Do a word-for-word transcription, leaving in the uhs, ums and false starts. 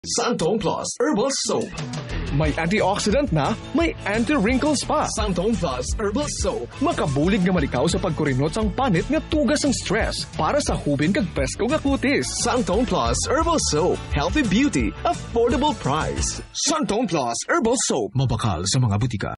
Xanthone Plus Herbal Soap. May antioxidant na, may anti-wrinkles pa. Xanthone Plus Herbal Soap. Makabulig nga malikaw sa pagkurinot sang panit nga tugas ng stress para sa hubin kag presko nga kutis. Xanthone Plus Herbal Soap. Healthy beauty, affordable price. Xanthone Plus Herbal Soap. Mabakal sa mga butika.